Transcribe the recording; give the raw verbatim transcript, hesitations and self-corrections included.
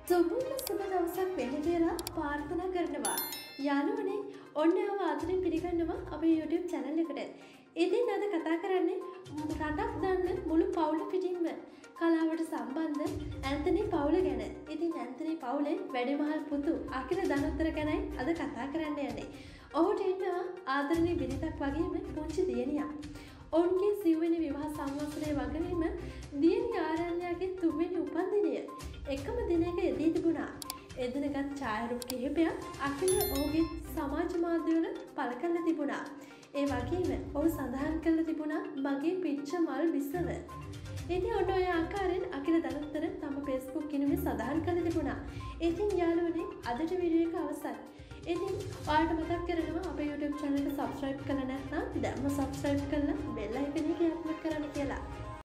සුබම සුබ දවසක් වෙන්න කියලා ප්‍රාර්ථනා කරනවා. යාළුවනේ ඔන්න ආව ආදරෙන් පිළිගන්නවා අපේ YouTube channel එකට. ඉතින් අද කතා කරන්නේ රටක් දන්න මුළු පවුල පිටින්ම කලාවට සම්බන්ධ ඇන්තනි පවුල ගැන. ඉතින් ඇන්තනි පවුලේ වැඩිමහල් පුතු අකිල ධනොත්තර ගැනයි අද කතා කරන්න යන්නේ. ඔහුට ඉන්නවා ආදරණීය බිරිඳක් වගේම පුංචි දියණියක්. ඔවුන්ගේ සිව්වෙනි විවාහ සංවත්සරය වගේම දියණිය ආරණ්‍යගේ තුන්වෙනි උපන්දිනය එකම දිනයක යෙදී තිබුණා. එදිනගත් ඡායාරූප කිහිපයක් අකිල ඔහුගේ සමාජ මාධ්‍යවල පළ කරලා තිබුණා. ඒ වගේම ඔහු සඳහන් කරලා තිබුණා මගේ පිච්ච මල් බිසව. ඉතින් ඔන්න ඔය ආකාරයෙන් අකිල ධනොත්තර තම Facebook කිනුවේ සඳහන් කරලා තිබුණා. ඉතින් යාළුවනේ අදට වීඩියෝ එක අවසන්. ඉතින් ඔයාලට මතක් කරනවා අපේ YouTube channel එක subscribe කරලා නැත්නම් දැන්ම subscribe කරලා bell icon එක ක්ලික් කරන්න කියලා.